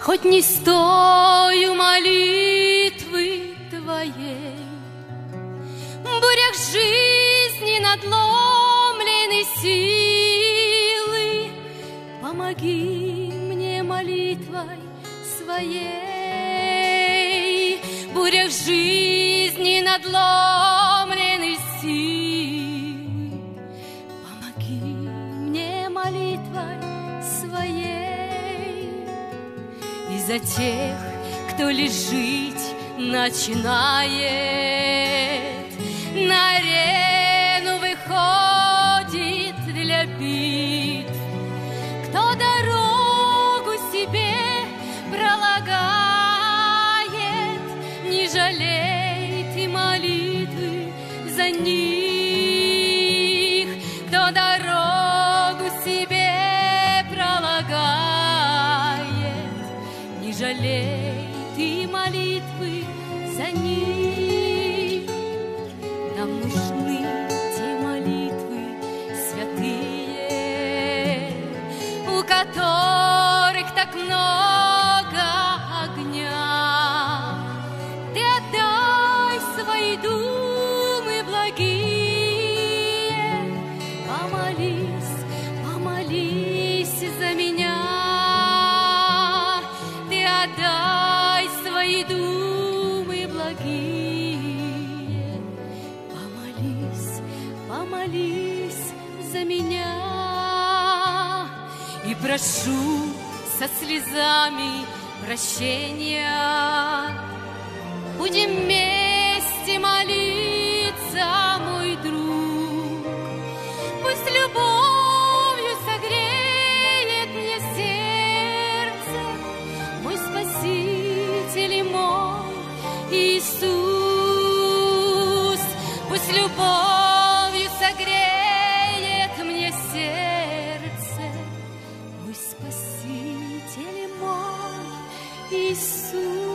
Хоть не стою молитвы Твоей, в бурях жизни надломлены силы, помоги мне молитвой своей. В бурях жизни надломлены силы, помоги мне молитвой своей. И за тех, кто лишь жить начинает, на арену выходит для битв, кто дорогу себе пролагает, не жалей ты молитвы за них. Кто дорогу себе пролагает, не жалей ты молитвы за них. Нам нужны те молитвы святые, у которых так много огня. Ты отдай свои думы благие, помолись, помолись за меня. Ты отдай свои думы благие, помолись, помолись за меня. И прошу со слезами прощения, будем вместе молиться, мой друг. Пусть любовью согреет мне сердце мой Спаситель и мой Иисус. Пусть любовью согреет мне сердце мой Спаситель и мой Иисус.